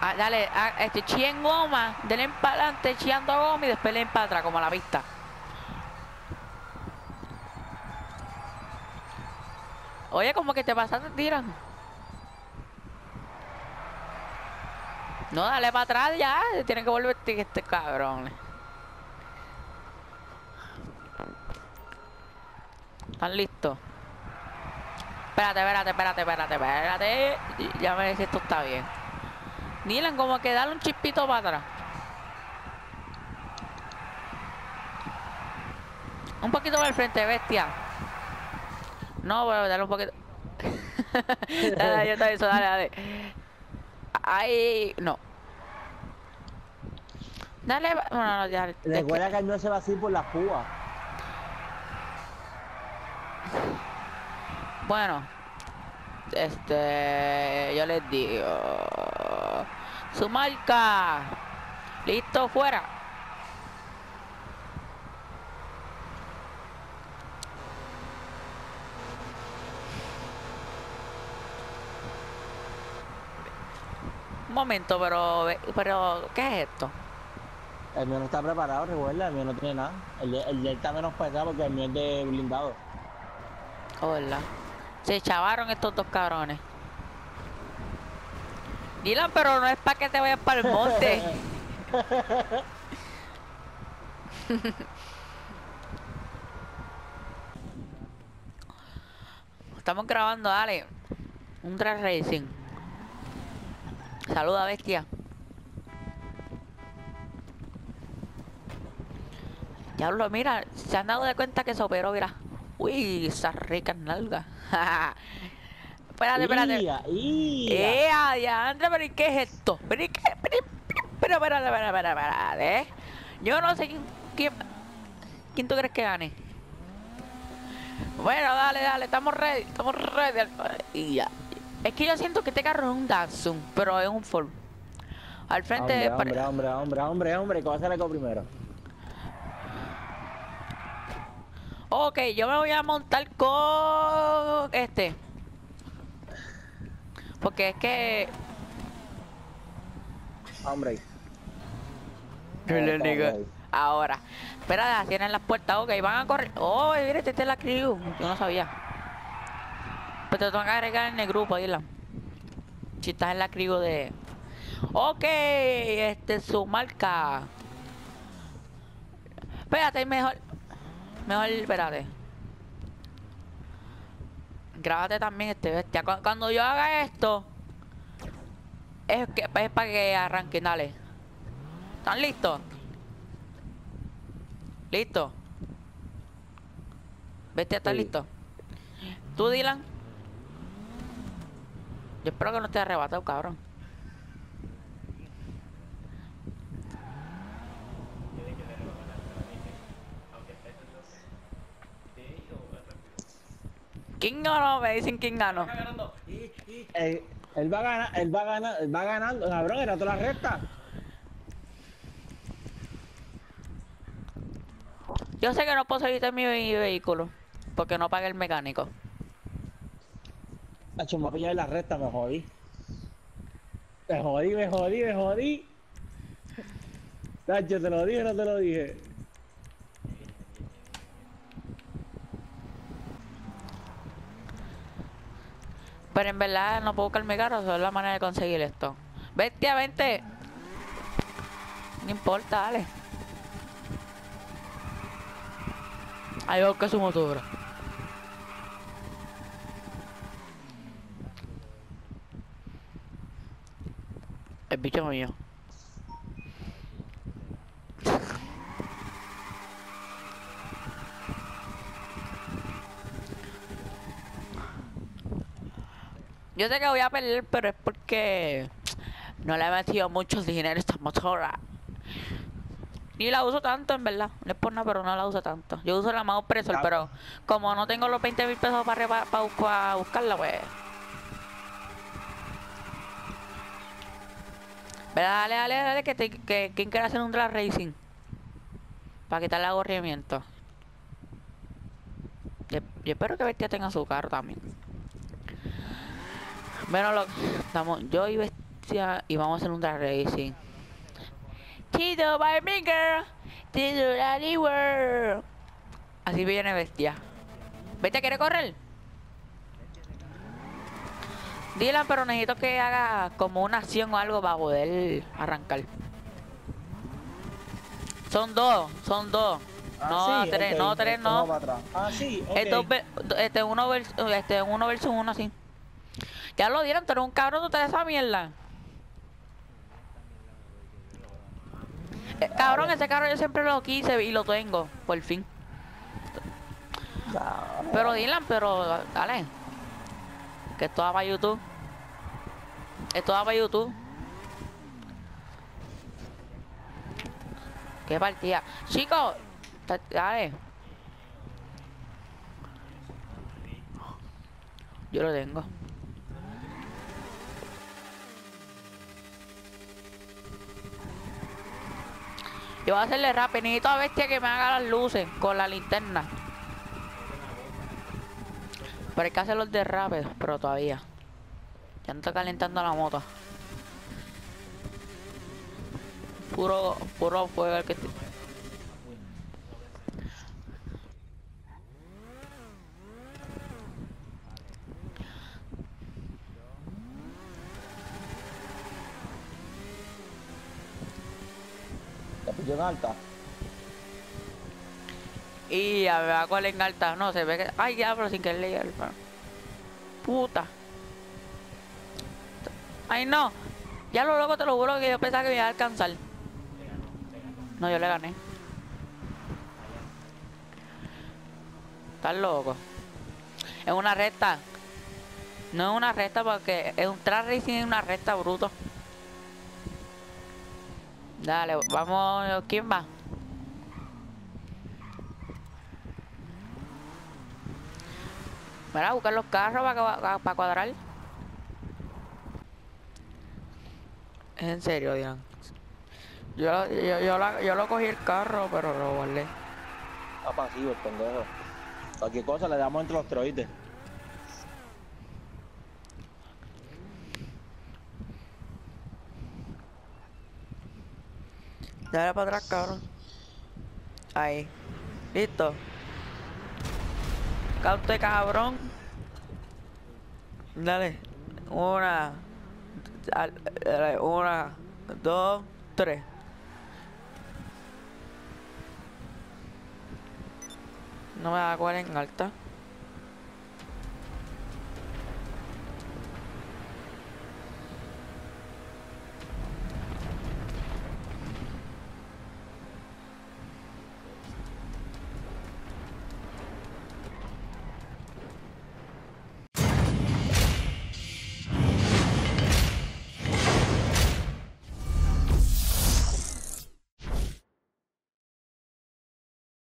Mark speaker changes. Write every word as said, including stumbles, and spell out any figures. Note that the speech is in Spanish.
Speaker 1: Ah, dale, ah, este, chien goma, denle para adelante, chiando goma y después le para atrás, como a la pista. Oye, como que te pasaste, tiran. No, dale para atrás ya, tienen que volverte este cabrón. ¿Están listos? Espérate, espérate, espérate, espérate, espérate. Ya me si esto está bien. Dylan, como que dale un chispito para atrás. Un poquito para el frente, bestia. No, pero dale un poquito. Dale, yo te eso, dale, dale. Ahí, no. Dale, bueno, no, ya.
Speaker 2: Recuerda que no se va así por las púas.
Speaker 1: Bueno, este, yo les digo, su marca, listo, fuera. Un momento, pero, pero, ¿qué es esto?
Speaker 2: El mío no está preparado, recuerda, el mío no tiene nada. El de, el de él está menos pesado porque el mío es de blindado.
Speaker 1: Hola. Se chavaron estos dos cabrones. Dylan, pero no es para que te vayas para el monte. Estamos grabando, dale. Un drag racing. Saluda, bestia. Ya lo mira, se han dado de cuenta que se operó, mira. Uy, esas ricas nalgas. Espérate, espérate.
Speaker 2: ¡Ia, ia!
Speaker 1: ¡Eh, adiante! ¿Pero y qué es esto? ¿Pero y qué? Pero, pero, espérate, espérate, espérate, espérate. Yo no sé quién, quién, quién tú crees que gane. Bueno, dale, dale, estamos ready, estamos ready. Y ya. Es que yo siento que este carro es un Datsun, pero es un Ford. Al frente...
Speaker 2: Hombre, hombre, hombre, hombre, hombre, hombre, ¿qué va a hacer eco primero?
Speaker 1: Ok, yo me voy a montar con este. Porque es que...
Speaker 2: Hombre.
Speaker 1: Ahora. Espera, cierran las puertas, ok, van a correr. Oh, mire, este es la crew. Yo no sabía. Pero te tengo que agregar en el grupo, Dylan. Si estás en la crew de... Ok, este es su marca. Espérate, mejor. Mejor, espérate. Grábate también este bestia. Cuando yo haga esto, es, que, es para que arranquen, dale. ¿Están listos? ¿Listo? Bestia, ¿estás
Speaker 2: Sí.
Speaker 1: listo? ¿Tú, Dylan? Yo espero que no estés arrebatado, cabrón. ¿Quién ganó? Me dicen quién ganó.
Speaker 2: Él, él va a ganar, él va a ganar, él va ganando, cabrón, era toda la recta.
Speaker 1: Yo sé que no puedo salir de mi vehículo porque no pagué el mecánico.
Speaker 2: Hacho, me pillé en la recta, me jodí. Me jodí, me jodí, me jodí. Nacho, te lo dije, no te lo dije.
Speaker 1: Pero en verdad no puedo buscar mi carro, esa es la manera de conseguir esto. Bestia, vente. No importa, dale. Ahí veo que su motora. El bicho mío. Yo sé que voy a perder, pero es porque no le he metido mucho dinero a esta motora. Ni la uso tanto, en verdad. No es por nada, pero no la uso tanto. Yo uso la mouse Presor, pero como no tengo los veinte mil pesos para, para, para, para buscarla, pues... Dale, dale, dale, que, te, que ¿quién quiere hacer un drag racing? Para quitarle agorrimiento. Yo, yo espero que Bestia tenga su carro también. Bueno, lo, estamos, yo y Bestia. bestia y vamos a hacer un drag racing. Tito by me girl, Tito Daddy World. Así viene bestia. Bestia, ¿quiere correr? Dylan, pero necesito que haga como una acción o algo para poder arrancar. Son dos, son dos.
Speaker 2: Ah,
Speaker 1: no,
Speaker 2: sí,
Speaker 1: tres,
Speaker 2: ok,
Speaker 1: no, tres,
Speaker 2: esto va
Speaker 1: no.
Speaker 2: para atrás. Ah, sí, ok.
Speaker 1: Es dos ve- este, uno versus, este, uno versus uno así. Ya lo dieron, tú eres un cabrón, tú traes esa mierda. Eh, cabrón,
Speaker 2: Dale.
Speaker 1: ese carro yo siempre lo quise y lo tengo, por fin.
Speaker 2: Dale.
Speaker 1: Pero Dylan, pero dale. Que esto va para YouTube. Esto va para YouTube. Qué partida. Chicos, ta- dale. Yo lo tengo. Yo voy a hacerle rap. Necesito a bestia que me haga las luces con la linterna. Pero hay que hacer los de rap, pero todavía. Ya no está calentando la moto. Puro, puro fuego el que estoy.
Speaker 2: ¿Te pilló en alta?
Speaker 1: Y a ver cuál engalta. No, se ve que. Ay, ya, pero sin querer leer. Puta. Ay, no. Ya lo loco, te lo juro que yo pensaba que me iba a alcanzar. No, yo le gané. Estás loco. Es una recta. No es una recta porque es un track racing, es una recta, bruto. Dale, vamos. ¿Quién va? Mira, a buscar los carros para, para cuadrar. Es en serio, Dian. Yo, yo, yo, la- yo lo cogí el carro, pero lo guardé.
Speaker 2: Está pasivo el pendejo. Cualquier cosa le damos entre los tres, ¿oíste?
Speaker 1: Dale para atrás, cabrón. Ahí. Listo. Caute, cabrón. Dale. Una. Dale, dale, una, dos, tres. No me da cuál en alta.